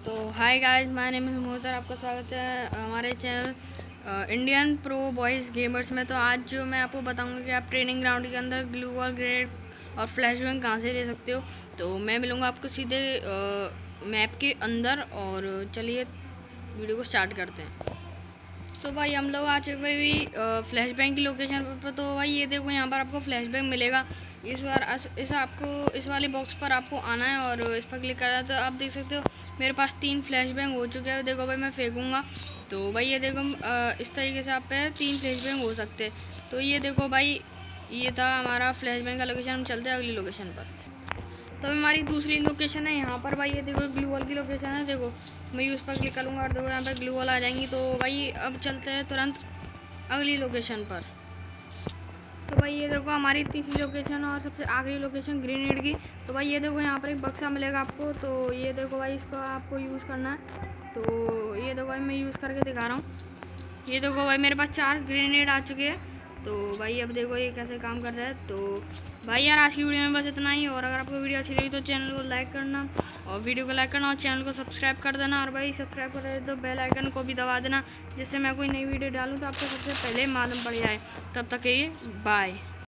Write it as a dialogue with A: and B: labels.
A: तो hi guys, my name is Mohtar. आपका स्वागत है हमारे channel Indian pro boys gamers में। तो आज जो मैं आपको बताऊंगा कि आप ट्रेनिंग ग्राउंड के अंदर ग्लू वॉल, ग्रेनेड और फ्लैश बैंग कहाँ से ले सकते हो। तो मैं मिलूँगा आपको सीधे मैप के अंदर। और चलिए वीडियो को स्टार्ट करते हैं। तो भाई हम लोग आ चुके भाई फ्लैश बैंग की लोकेशन पर। तो भाई ये देखो, यहाँ पर आपको फ्लैश बैंग मिलेगा। इस वाले बॉक्स पर आपको आना है और इस पर क्लिक करना है। तो आप देख सकते हो मेरे पास 3 फ्लैश बैंग हो चुके हैं। देखो भाई मैं फेंकूँगा तो भाई ये देखो इस तरीके से आप पे 3 फ्लैश बैंग हो सकते हैं। तो ये देखो भाई, ये था हमारा फ्लैश बैंग का लोकेशन। हम चलते हैं अगली लोकेशन पर। तो हमारी दूसरी लोकेशन है यहाँ पर। भाई ये देखो ग्लू वॉल की लोकेशन है। देखो मैं उस पर क्लिक करूँगा और देखो यहाँ पर ग्लू वॉल आ जाएंगी। तो भाई अब चलते हैं तुरंत अगली लोकेशन पर। तो भाई ये देखो हमारी तीसरी लोकेशन और सबसे आखिरी लोकेशन ग्रेनेड की। तो भाई ये देखो यहाँ पर एक बक्सा मिलेगा आपको। तो ये देखो भाई इसको आपको यूज़ करना है। तो ये देखो भाई मैं यूज़ करके दिखा रहा हूँ। ये देखो भाई मेरे पास 4 ग्रेनेड आ चुके हैं। तो भाई अब देखो ये कैसे काम कर रहा है। तो भाई यार आज की वीडियो में बस इतना ही। और अगर आपको वीडियो अच्छी लगी तो चैनल को लाइक करना और वीडियो को लाइक करना और चैनल को सब्सक्राइब कर देना। और भाई सब्सक्राइब कर रहे तो बेल आइकन को भी दबा देना, जिससे मैं कोई नई वीडियो डालूँ तो आपको सबसे पहले मालूम पड़ जाए। तब तक के लिए बाय।